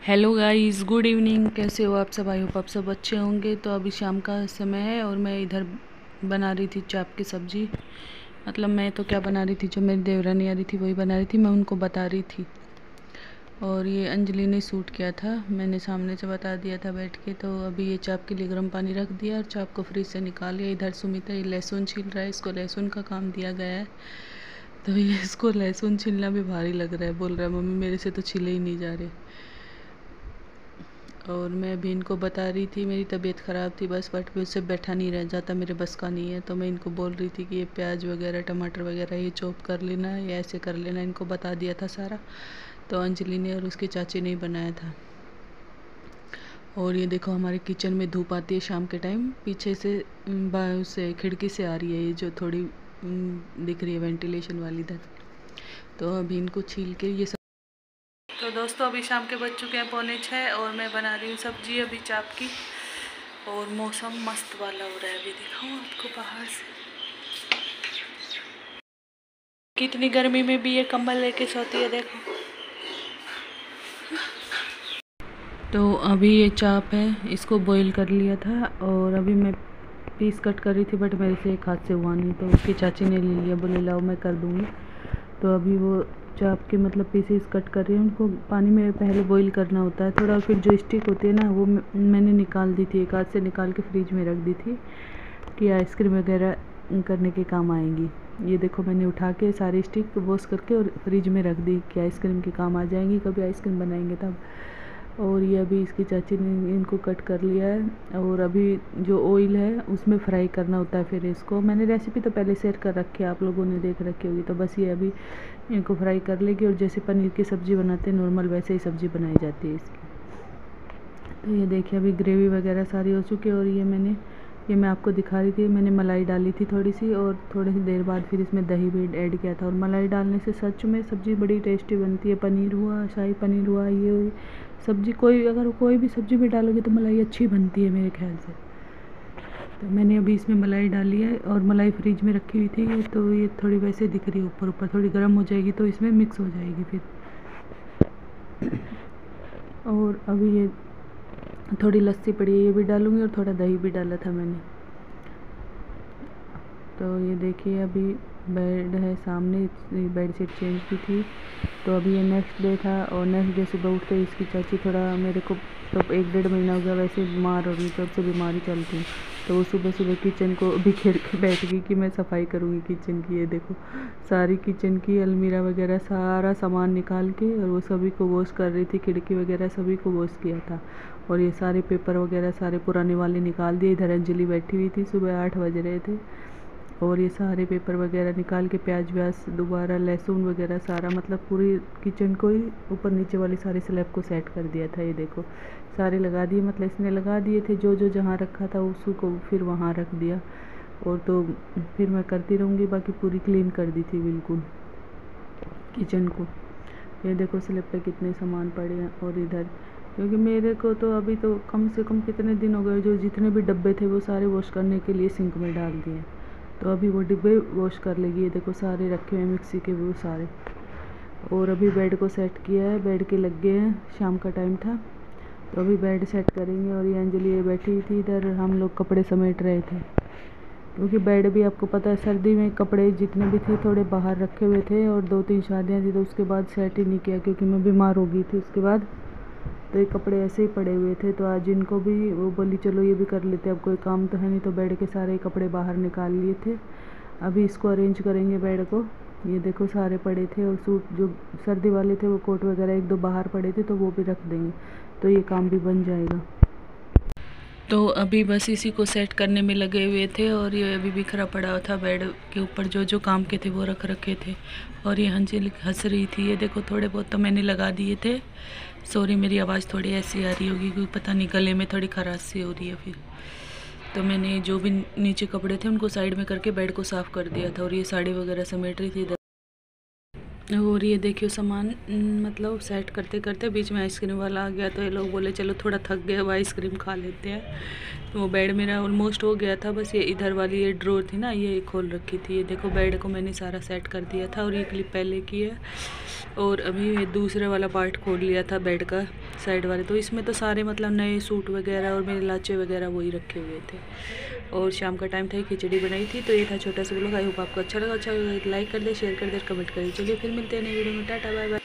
Hello guys, good evening. कैसे हो आप सब? आई होप आप सब अच्छे होंगे। तो अभी शाम का समय है और मैं इधर बना रही थी चाप की सब्ज़ी। मतलब मैं तो क्या बना रही थी, जो मेरी देवरानी आ रही थी वही बना रही थी, मैं उनको बता रही थी। और ये अंजलि ने शूट किया था, मैंने सामने से बता दिया था बैठ के। तो अभी ये चाप के लिए गर्म पानी रख दिया और चाप को फ्रिज से निकाल लिया। इधर सुमिता ये लहसुन छील रहा है, इसको लहसुन का काम दिया गया है। तो ये इसको लहसुन छीलना भी भारी लग रहा है, बोल रहा है मम्मी मेरे से तो छीले ही नहीं जा रहे। और मैं अभी इनको बता रही थी मेरी तबीयत ख़राब थी बस, बट मुझसे बैठा नहीं रह जाता, मेरे बस का नहीं है। तो मैं इनको बोल रही थी कि ये प्याज वगैरह टमाटर वगैरह ये चॉप कर लेना या ऐसे कर लेना, इनको बता दिया था सारा। तो अंजलि ने और उसकी चाची ने ही बनाया था। और ये देखो हमारे किचन में धूप आती है शाम के टाइम, पीछे से उससे खिड़की से आ रही है, ये जो थोड़ी दिख रही है वेंटिलेशन वाली इधर। तो अभी इनको छील के ये सब। तो दोस्तों अभी शाम के बज चुके हैं 5:45 और मैं बना रही हूँ सब्जी अभी चाप की। और मौसम मस्त वाला हो रहा है, अभी दिखाऊँ आपको बाहर से कितनी गर्मी में भी ये कंबल लेके सोती है, देखो। तो अभी ये चाप है, इसको बॉईल कर लिया था और अभी मैं पीस कट कर रही थी, बट मेरे से एक हाथ से हुआ नहीं, तो उसकी चाची ने ले लिया, बोले लाओ मैं कर दूँगी। तो अभी वो चाप के मतलब पीसेस कट कर रही हूँ, उनको पानी में पहले बॉईल करना होता है थोड़ा, फिर जो स्टिक होती है ना वो मैंने निकाल दी थी, एक हाथ से निकाल के फ्रिज में रख दी थी कि आइसक्रीम वगैरह करने के काम आएंगी। ये देखो मैंने उठा के सारी स्टिक वॉश करके और फ्रिज में रख दी कि आइसक्रीम के काम आ जाएंगी, कभी आइसक्रीम बनाएंगे तब। और ये अभी इसकी चाची ने इनको कट कर लिया है और अभी जो ऑयल है उसमें फ्राई करना होता है। फिर इसको मैंने रेसिपी तो पहले शेयर कर रखी है, आप लोगों ने देख रखी होगी। तो बस ये अभी इनको फ्राई कर लेगी और जैसे पनीर की सब्ज़ी बनाते हैं नॉर्मल, वैसे ही सब्ज़ी बनाई जाती है इसकी। तो ये देखिए अभी ग्रेवी वगैरह सारी हो चुकी है। और ये मैं आपको दिखा रही थी, मैंने मलाई डाली थी थोड़ी सी, और थोड़ी सी देर बाद फिर इसमें दही भी ऐड किया था। और मलाई डालने से सच में सब्ज़ी बड़ी टेस्टी बनती है। पनीर हुआ, शाही पनीर हुआ, ये हुई सब्ज़ी, अगर कोई भी सब्ज़ी में डालोगे तो मलाई अच्छी बनती है मेरे ख्याल से। तो मैंने अभी इसमें मलाई डाली है और मलाई फ्रिज में रखी हुई थी, तो ये थोड़ी वैसे दिख रही है ऊपर ऊपर, थोड़ी गर्म हो जाएगी तो इसमें मिक्स हो जाएगी फिर। और अभी ये थोड़ी लस्सी पड़ी है, ये भी डालूँगी, और थोड़ा दही भी डाला था मैंने। तो ये देखिए अभी बेड है सामने, बेड शीट चेंज की थी। तो अभी ये नेक्स्ट डे था और नेक्स्ट डे सुबह उठते इसकी चाची थोड़ा मेरे को तो 1-1.5 महीना हो गया वैसे बीमार हो रही, तब से बीमारी चलती है। तो वो सुबह सुबह किचन को बिखेर के बैठ गई कि मैं सफाई करूँगी किचन की। ये देखो सारी किचन की अलमीरा वगैरह सारा सामान निकाल के और वो सभी को वॉश कर रही थी, खिड़की वगैरह सभी को वॉश किया था। और ये सारे पेपर वगैरह सारे पुराने वाले निकाल दिए। इधर अंजलि बैठी हुई थी, सुबह 8 बज रहे थे, और ये सारे पेपर वगैरह निकाल के प्याज व्याज दोबारा लहसुन वगैरह सारा, मतलब पूरी किचन को ही ऊपर नीचे वाली सारी स्लैब को सेट कर दिया था। ये देखो सारे लगा दिए, मतलब इसने लगा दिए थे, जो जो जहाँ रखा था उसको फिर वहाँ रख दिया। और तो फिर मैं करती रहूँगी, बाकी पूरी क्लीन कर दी थी बिल्कुल किचन को। ये देखो स्लैब पे कितने सामान पड़े हैं। और इधर क्योंकि मेरे को तो अभी तो कम से कम कितने दिन हो गए, जो जितने भी डब्बे थे वो सारे वॉश करने के लिए सिंक में डाल दिए। तो अभी वो डिब्बे वॉश कर लेगी। ये देखो सारे रखे हुए हैं मिक्सी के वो सारे। और अभी बेड को सेट किया है, बेड के लग गए हैं, शाम का टाइम था तो अभी बेड सेट करेंगे। और ये अंजलि ये बैठी थी इधर, हम लोग कपड़े समेट रहे थे, क्योंकि बेड भी आपको पता है सर्दी में कपड़े जितने भी थे थोड़े बाहर रखे हुए थे, और 2-3 शादियाँ थी तो उसके बाद सेट ही नहीं किया क्योंकि मैं बीमार हो गई थी उसके बाद। तो ये कपड़े ऐसे ही पड़े हुए थे, तो आज इनको भी वो बोली चलो ये भी कर लेते, अब कोई काम तो है नहीं। तो बेड के सारे कपड़े बाहर निकाल लिए थे, अभी इसको अरेंज करेंगे बेड को। ये देखो सारे पड़े थे, और सूट जो सर्दी वाले थे वो कोट वगैरह 1-2 बाहर पड़े थे तो वो भी रख देंगे, तो ये काम भी बन जाएगा। तो अभी बस इसी को सेट करने में लगे हुए थे, और ये अभी बिखरा पड़ा था बेड के ऊपर, जो जो काम के थे वो रख रखे थे। और ये अंजलि हंस रही थी। ये देखो थोड़े बहुत तो मैंने लगा दिए थे। सॉरी मेरी आवाज़ थोड़ी ऐसी आ रही होगी क्योंकि पता नहीं गले में थोड़ी खराश हो रही है फिर। तो मैंने जो भी नीचे कपड़े थे उनको साइड में करके बेड को साफ़ कर दिया था, और ये साड़ी वगैरह समेट रही थी इधर। और ये देखियो सामान मतलब सेट करते करते बीच में आइसक्रीम वाला आ गया, तो ये लोग बोले चलो थोड़ा थक गए अब आइसक्रीम खा लेते हैं। तो वो बेड मेरा ऑलमोस्ट हो गया था, बस ये इधर वाली ये ड्रॉर थी ना ये खोल रखी थी। ये देखो बेड को मैंने सारा सेट कर दिया था और ये क्लिप पहले की है। और अभी ये दूसरे वाला पार्ट खोल लिया था बेड का साइड वाले, तो इसमें तो सारे मतलब नए सूट वगैरह और मेरे लाचे वगैरह वही रखे हुए थे। और शाम का टाइम था, खिचड़ी बनाई थी। तो ये था छोटा सा व्लॉग। आई होप आपको अच्छा लगा। अच्छा लगा लाइक कर दे, शेयर कर दे, कमेंट कर दे। चलिए फिर मिलते हैं नई वीडियो में। Tata bye bye.